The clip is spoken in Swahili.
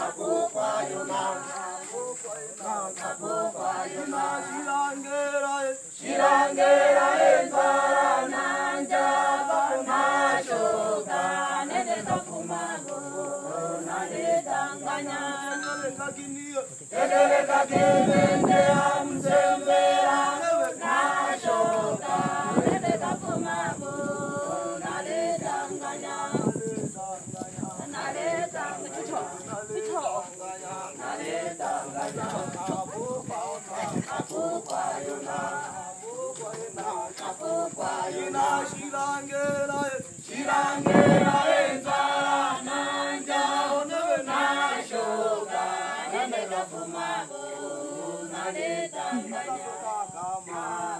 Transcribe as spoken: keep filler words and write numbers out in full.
Shirangera enzara nanja mashoka nene tafumago nane tanganya tegele kakimende amsembera mashoka nene tafumago nane tanganya nane tanganya nane tanganya Shirangera, Shirangera, enzara nanja nashoka nene tafumago nane tanganya.